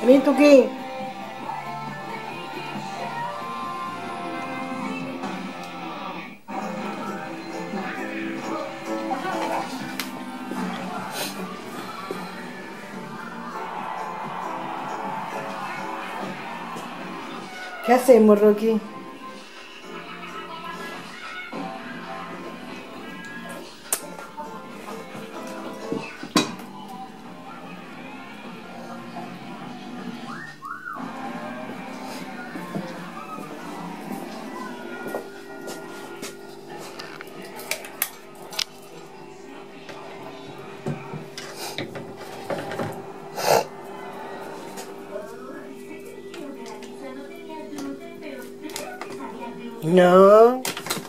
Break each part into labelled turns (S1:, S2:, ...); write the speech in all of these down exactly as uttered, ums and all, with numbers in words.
S1: Vení, Tuki. ¿Qué hacemos, Rocky? No.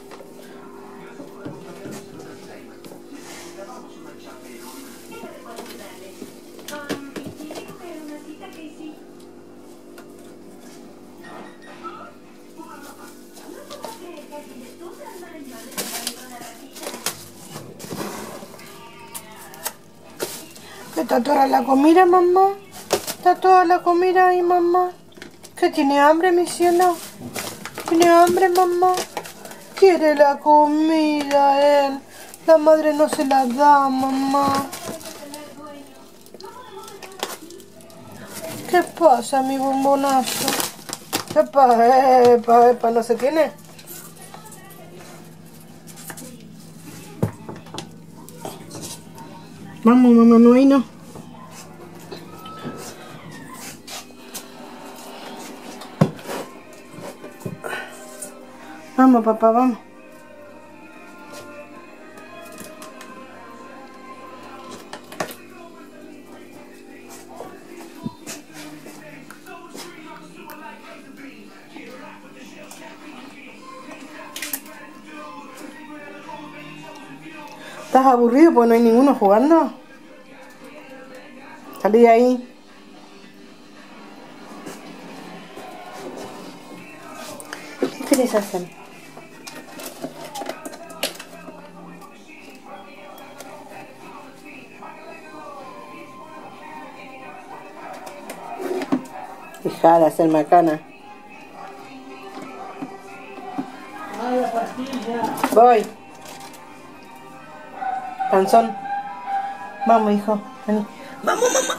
S1: ¿Está toda la comida, mamá? ¿Está toda la comida ahí, mamá? ¿Que tiene hambre, mi cielo? ¿Tiene hambre, mamá? Quiere la comida, él. La madre no se la da, mamá. ¿Qué pasa, mi bombonazo? Epa, epa, epa, ¿no se tiene? Vamos, mamá, no hay no. Vamos, papá, vamos. ¿Estás aburrido porque no hay ninguno jugando? Salí de ahí. ¿Qué querés hacer? Deja de hacer macana. Voy. Panzón. Vamos, hijo. Vení. Vamos, mamá.